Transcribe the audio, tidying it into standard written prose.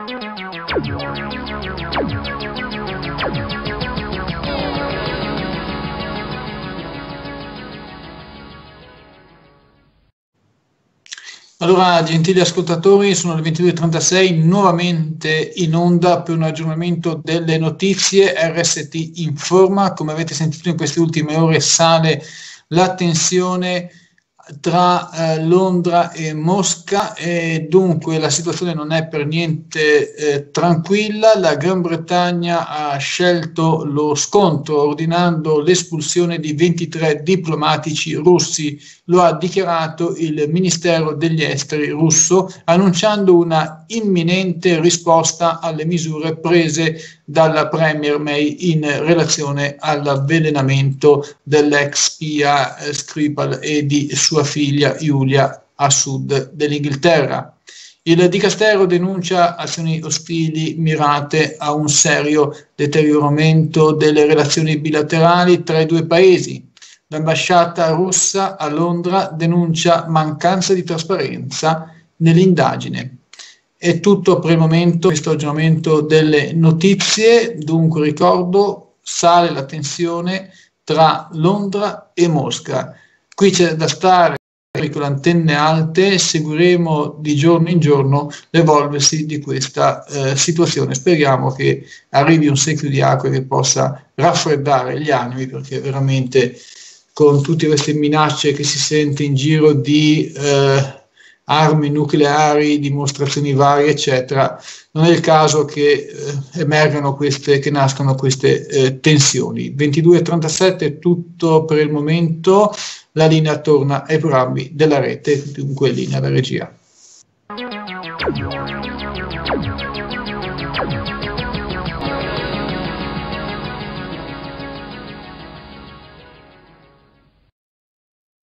Allora, gentili ascoltatori, sono le 22:36, nuovamente in onda per un aggiornamento delle notizie. RST informa. Come avete sentito in queste ultime ore sale la tensione tra Londra e Mosca e dunque la situazione non è per niente tranquilla. La Gran Bretagna ha scelto lo scontro ordinando l'espulsione di 23 diplomatici russi. Lo ha dichiarato il Ministero degli Esteri russo, annunciando una imminente risposta alle misure prese dalla Premier May in relazione all'avvelenamento dell'ex spia Skripal e di sua figlia Giulia a sud dell'Inghilterra. Il Dicastero denuncia azioni ostili mirate a un serio deterioramento delle relazioni bilaterali tra i due paesi. L'ambasciata russa a Londra denuncia mancanza di trasparenza nell'indagine. È tutto per il momento, questo aggiornamento delle notizie. Dunque ricordo, sale la tensione tra Londra e Mosca. Qui c'è da stare con le antenne alte, seguiremo di giorno in giorno l'evolversi di questa situazione. Speriamo che arrivi un secchio di acqua che possa raffreddare gli animi, perché veramente con tutte queste minacce che si sente in giro di armi nucleari, dimostrazioni varie, eccetera, non è il caso che emergano queste, che nascano queste tensioni. 22:37 è tutto per il momento, la linea torna ai programmi della rete, dunque linea alla regia.